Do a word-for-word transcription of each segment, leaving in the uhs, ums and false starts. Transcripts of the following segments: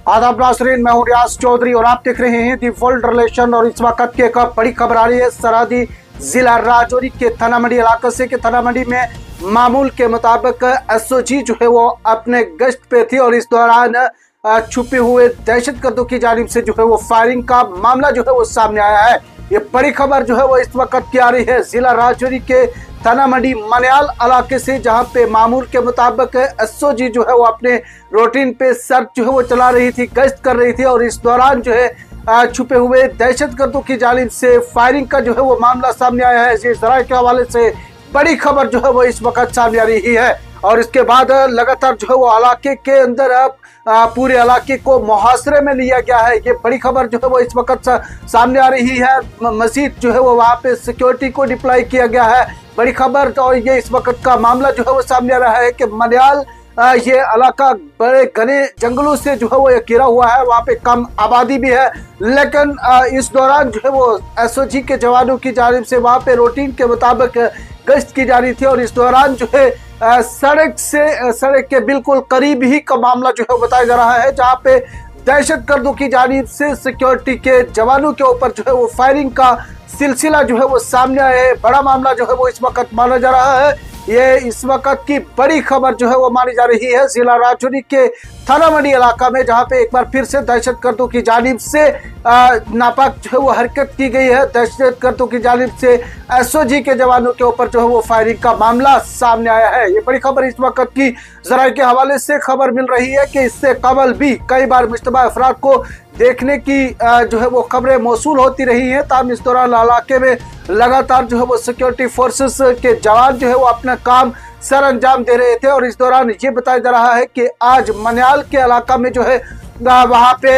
आदाब नाज़रीन, मैं हूं रियाज चौधरी और आप देख रहे हैं दी वर्ल्ड रिलेशन। और इस वक्त की एक बड़ी खबर आ रही है सरहदी जिला राजौरी के थाना मंडी इलाके से कि थाना मंडी में मामूल के मुताबिक एसओजी जो है वो अपने गश्त पे थी और इस दौरान छुपे हुए दहशतगर्दों की जानिब से जो है वो फायरिंग का मामला जो है वो सामने आया है। ये बड़ी खबर जो है वो इस वक्त की आ रही है जिला राजौरी के थाना मंडी मनियाल इलाके से, जहां पे मामूल के मुताबिक एसओजी जो है वो अपने रूटीन पे सर्च जो है वो चला रही थी, गश्त कर रही थी और इस दौरान जो है छुपे हुए दहशतगर्दों की जानिब से फायरिंग का जो है वो मामला सामने आया है। इस जराये के हवाले से बड़ी खबर जो है वो इस वक्त सामने आ रही है और इसके बाद लगातार जो है वो इलाके के अंदर अब पूरे इलाके को मुहासरे में लिया गया है। ये बड़ी खबर जो है वो इस वक्त सामने आ रही है। मजीद जो है वो वहाँ पे सिक्योरिटी को डिप्लॉय किया गया है। बड़ी खबर और ये इस वक्त का मामला जो है वो सामने आ रहा है कि मनियाल ये इलाका बड़े घने जंगलों से जो है वो ये घिरा हुआ है, वहाँ पे कम आबादी भी है, लेकिन इस दौरान जो है वो एसओजी के जवानों की जानिब से वहाँ पे रूटीन के मुताबिक गश्त की जा रही थी और इस दौरान जो है सड़क से सड़क के बिल्कुल करीब ही का मामला जो है बताया जा रहा है, जहाँ पे दहशतगर्दों की जानिब से सिक्योरिटी के जवानों के ऊपर जो है वो फायरिंग का सिलसिला जो है वो सामने आया है। बड़ा मामला जो है वो इस वक्त माना जा रहा है। ये इस वक्त की बड़ी खबर जो है वो मानी जा रही है जिला राजौरी के थाना मंडी इलाका में, जहां पे एक बार फिर से दहशतगर्दों की जानिब से नापाक जो है वो हरकत की गई है। दहशतगर्दों की जानिब से एसओजी के जवानों के ऊपर जो है वो फायरिंग का मामला सामने आया है। ये बड़ी खबर इस वक्त की जराये के हवाले से खबर मिल रही है कि इससे कबल भी कई बार मुश्तबा अफराद को देखने की जो है वो खबरें मौसूल होती रही हैं। ताहम इस दौरान इलाके में लगातार जो है वो सिक्योरिटी फोर्सेस के जवान जो है वो अपना काम सर अंजाम दे रहे थे और इस दौरान ये बताया जा रहा है कि आज मनियाल के इलाका में जो है वहाँ पे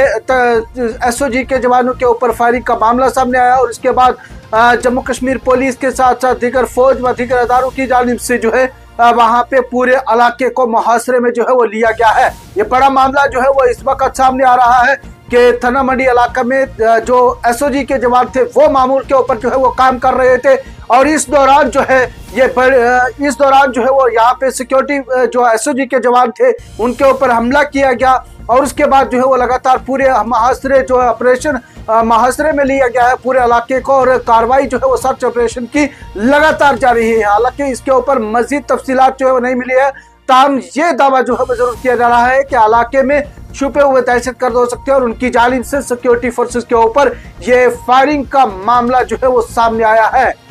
एसओजी के जवानों के ऊपर फायरिंग का मामला सामने आया और इसके बाद जम्मू कश्मीर पुलिस के साथ साथ दीगर फौज व दीगर अदारों की जानिब से जो है वहाँ पे पूरे इलाके को मुहासरे में जो है वो लिया गया है। ये बड़ा मामला जो है वो इस वक्त सामने आ रहा है कि थाना मंडी इलाका में जो एसओजी के जवान थे वो मामूल के ऊपर जो है वो काम कर रहे थे और इस दौरान जो है ये इस दौरान जो है वो यहाँ पे सिक्योरिटी जो एसओजी के जवान थे उनके ऊपर हमला किया गया और उसके बाद जो है वो लगातार पूरे मुहासरे जो है ऑपरेशन मुहासरे में लिया गया है पूरे इलाके को और कार्रवाई जो है वो सर्च ऑपरेशन की लगातार जारी है। हालांकि इसके ऊपर मजीद तफसीलात जो है वो नहीं मिली है, ताहम ये दावा जो है वो जरूर किया जा रहा है कि इलाके में छुपे हुए दहशतगर्द हो सकते हैं और उनकी जानिब से सिक्योरिटी फोर्सेस के ऊपर ये फायरिंग का मामला जो है वो सामने आया है।